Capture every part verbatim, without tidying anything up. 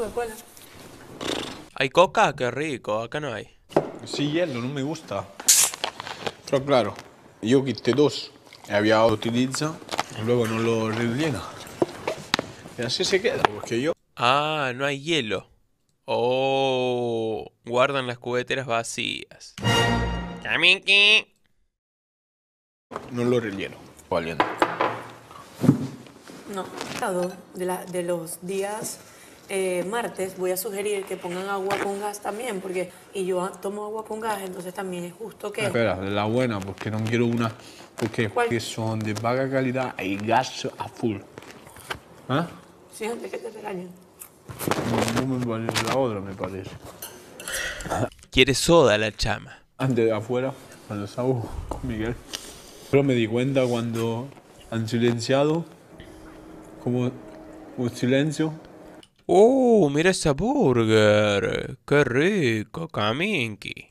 Coca-Cola. ¿Hay coca? Qué rico, acá no hay. Sí, hielo, non mi gusta. Pero claro, io quité dos e había utiliza y luego no lo rellena. Y así se queda, porque yo Ah, no hay hielo. Oh, guardan las cubeteras vacías. Kamiki. no lo relleno. Valiendo. No. De, la, de los días eh, martes voy a sugerir que pongan agua con gas también, porque y yo tomo agua con gas, entonces también es justo que... Espera, de la buena, porque no quiero una, porque ¿Cuál? que son de baja calidad y gas a full. ¿Ah? Sí, antes que te regañen. No, no me parece, la otra me parece. Quiere soda la chama. Antes de afuera, cuando estaba con Miguel. Pero me di cuenta cuando han silenciado, como un silencio. Oh, mira esa burger. Qué rico, Kaminki.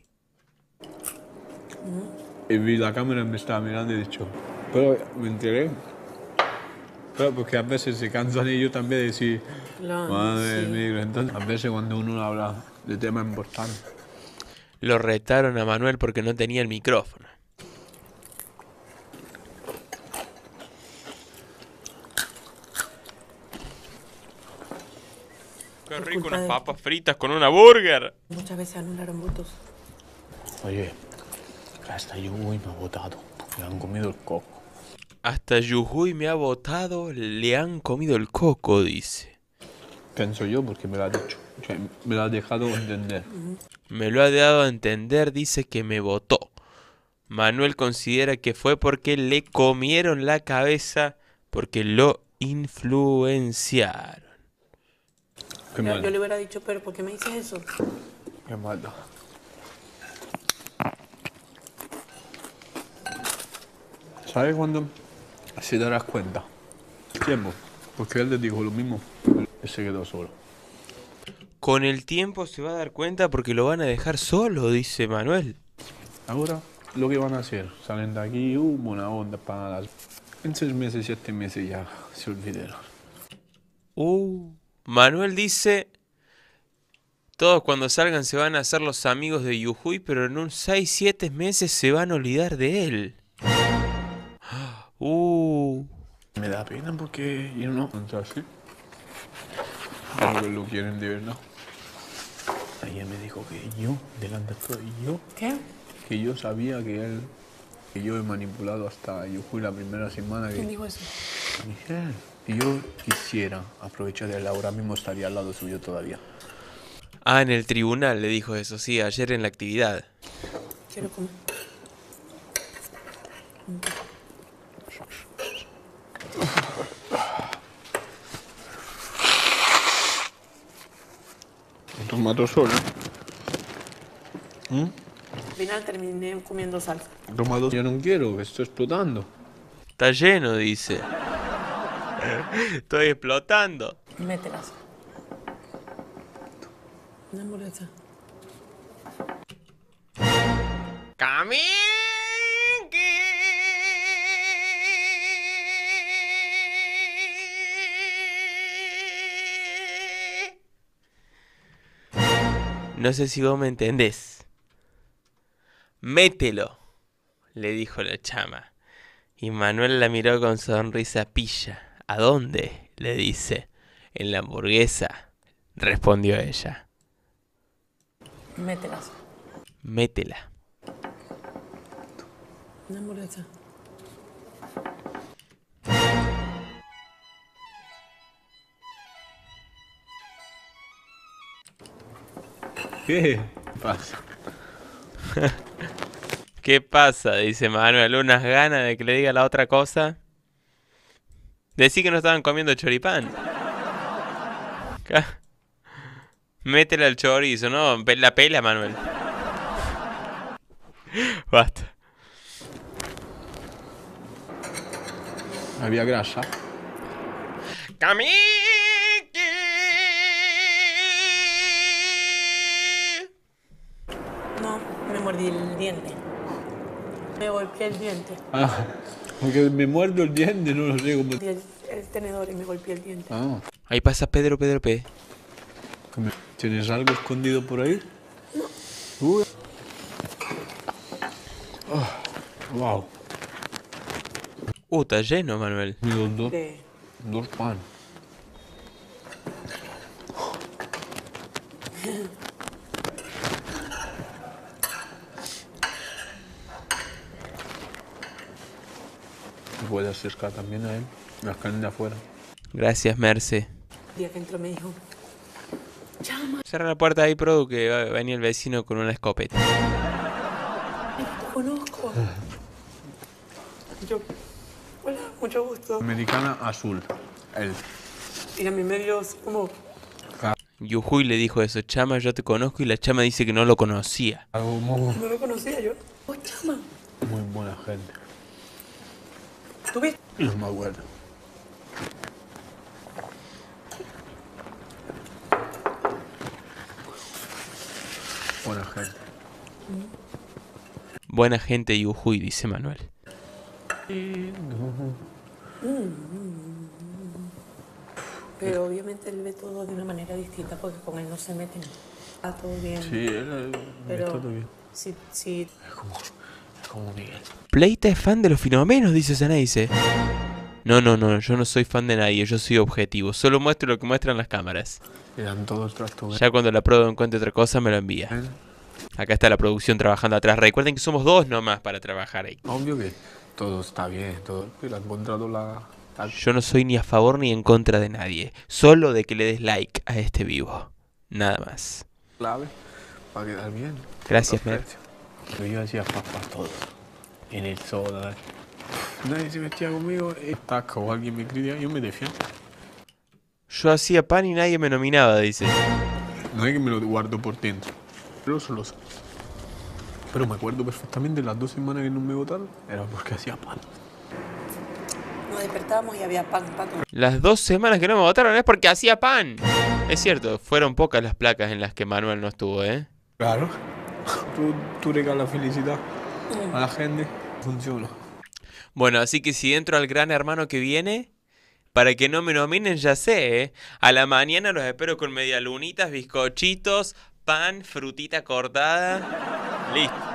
Y vi la cámara y me estaba mirando y he dicho, pero me enteré. Pero porque a veces se cansan ellos también de decir, Claro, madre sí. mía. Entonces, a veces cuando uno habla de temas importantes. Lo retaron a Manuel porque no tenía el micrófono. Qué Por rico, culpa unas de- papas fritas con una burger. Muchas veces anularon votos. Oye, hasta yo hoy me ha votado, porque han comido el coco. Hasta Yujuy me ha votado, le han comido el coco, dice. Pienso yo porque me lo ha dicho, o sea, me lo ha dejado entender. Me lo ha dado a entender, dice que me votó. Manuel considera que fue porque le comieron la cabeza, porque lo influenciaron. Qué Yo, mal, yo le hubiera dicho, pero ¿por qué me dices eso? qué maldad. ¿Sabes cuándo se darás cuenta? Tiempo, porque él le dijo lo mismo, él se quedó solo. Con el tiempo se va a dar cuenta porque lo van a dejar solo, dice Manuel. Ahora, lo que van a hacer, salen de aquí, uh, buena onda para las... En seis meses, siete meses ya se olvidaron. Uh, Manuel dice, todos cuando salgan se van a hacer los amigos de Yujuy, pero en un seis siete meses se van a olvidar de él. Uh, Me da pena porque yo no... Entonces, sí. Creo que lo quieren de verdad. Ayer me dijo que yo, delante de todo, yo, ¿Qué? que yo sabía que él, que yo he manipulado hasta yo fui la primera semana que... ¿Quién dijo eso? Miguel, y yo quisiera aprovechar de él, ahora mismo estaría al lado suyo todavía. ah, en el tribunal le dijo eso, sí, ayer en la actividad. Quiero comer. Tomato solo. ¿Mm? Al final terminé comiendo salsa. Tomato. Yo no quiero, que estoy explotando. Está lleno, dice. Estoy explotando. Mételas. Una hamburguesa. No sé si vos me entendés. Mételo, le dijo la chama. Y Manuel la miró con sonrisa pilla. ¿A dónde? Le dice. En la hamburguesa, respondió ella. Mételas. Métela. Una hamburguesa. ¿Qué pasa? ¿Qué pasa? Dice Manuel. ¿Unas ganas de que le diga la otra cosa? Decí que no estaban comiendo choripán. Ca- Métele al chorizo, ¿no? Pe- La pela, Manuel. Basta. Había grasa. No, me mordí el diente. Me golpeé el diente. Ah, porque me muerdo el diente, no lo sé cómo... Mordí el, el tenedor y me golpeé el diente. Ah, Ahí pasa Pedro, Pedro P. ¿Tienes algo escondido por ahí? No. Uy. Oh, wow. Uh, está lleno, Manuel. Y los dos, De... dos pan. Puedes acercar también a él, las carnes de afuera. Gracias, Merce. El día que entró me dijo, llama, Cierra la puerta ahí, Produ, que va a venir el vecino con una escopeta. te conozco. Yo, hola, mucho gusto. Americana azul. Él. Y a mí me dio así como, Yujuy le dijo eso, Chama, yo te conozco, y la Chama dice que no lo conocía. Algo muy, no lo conocía yo. Oh, chama, muy buena gente. ¿tú viste? No me acuerdo. Buena gente. Buena gente, Yujuy, dice Manuel. Pero obviamente él ve todo de una manera distinta porque con él no se meten. Está todo bien. Sí, él pero está todo bien. sí, sí, Es como, es como Miguel. Pleita es fan de los fenómenos, dice Zeneice. No, no, no, yo no soy fan de nadie, yo soy objetivo. Solo muestro lo que muestran las cámaras. Le dan todo el trasto. Ya cuando la Produ encuentre otra cosa, me lo envía. Acá está la producción trabajando atrás. Recuerden que somos dos nomás para trabajar ahí. Obvio que todo está bien, todo. Pero ha encontrado la... la Yo no soy ni a favor ni en contra de nadie. Solo de que le des like a este vivo. Nada más. clave para quedar bien. Gracias, Mer. Mer. Pero yo hacía papas todo. En el soda. Nadie se metía conmigo. Taca o alguien me critica, yo me defiendo. Yo hacía pan y nadie me nominaba, dice. No es que me lo guardo por dentro. Pero solo sé. Pero me acuerdo perfectamente las dos semanas que no me votaron. Era porque hacía pan. nos despertábamos y había pan, pan. Las dos semanas que no me votaron es porque hacía pan. Es cierto, fueron pocas las placas en las que Manuel no estuvo, ¿eh? Claro. Tú, tú regalas felicidad a la gente. Funciona. Bueno, así que si entro al gran hermano que viene, para que no me nominen, ya sé, ¿eh? A la mañana los espero con medialunitas, bizcochitos, pan, frutita cortada. Listo.